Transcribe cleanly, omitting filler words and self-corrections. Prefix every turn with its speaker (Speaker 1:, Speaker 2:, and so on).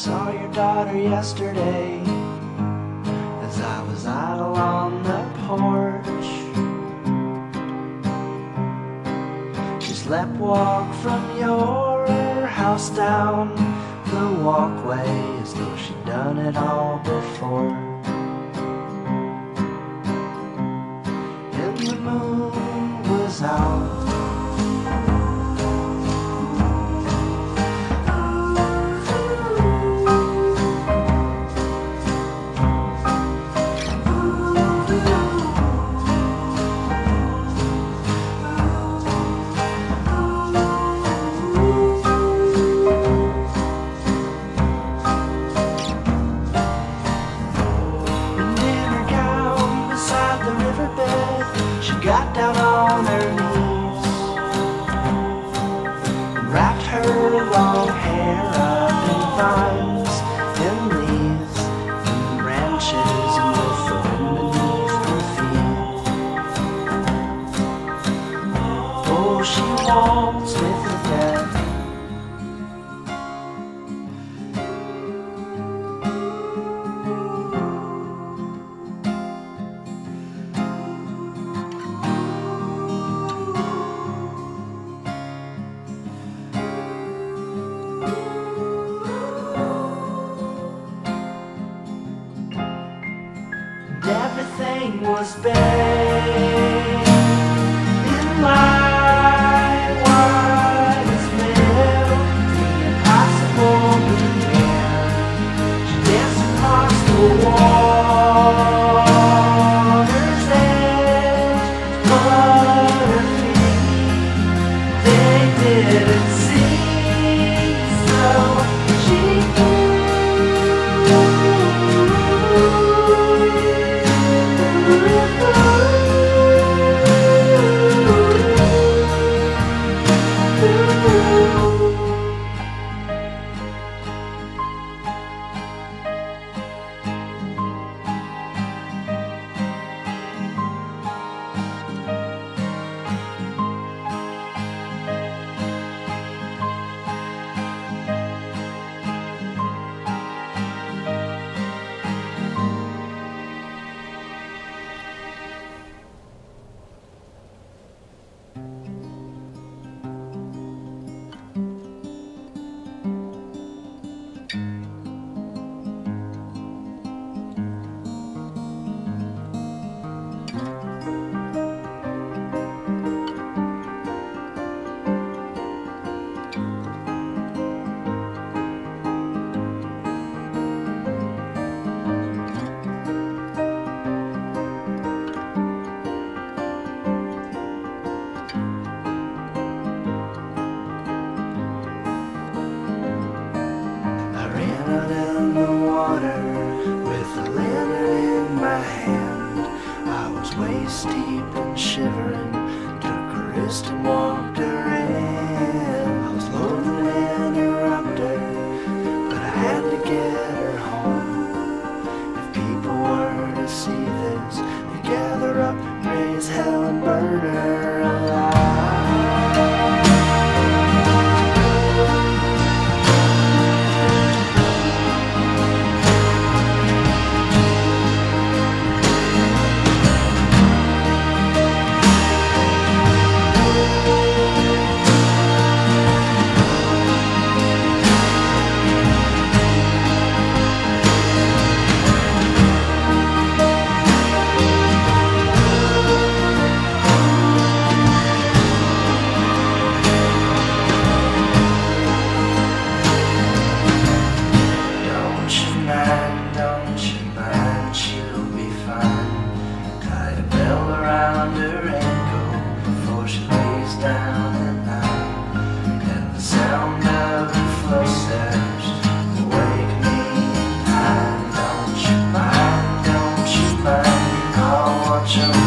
Speaker 1: saw your daughter yesterday as I was idle on the porch. She sleepwalked from your house down the walkway as though she'd done it all before. And the moon was out. She got down on her knees and wrapped her long hair up in vines and leaves and branches and with the wind beneath her feet. Oh, she waltzed with the dead. Everything was bathed in light, white as milk. The impossible began. She danced across the water's edge, but her feet, they didn't sink, so she in the water with a lantern in my hand. I was waist deep and shivering, took her wrist and walked her in. I was loath to interrupt her, but I had to get her home. If people were to see this, they'd gather up, raise hell and burn her alive. Don't you mind, she'll be fine. Tie a bell around her ankle before she lays down at night. And the sound of her footsteps will wake me in time. Don't you mind, I'll watch her.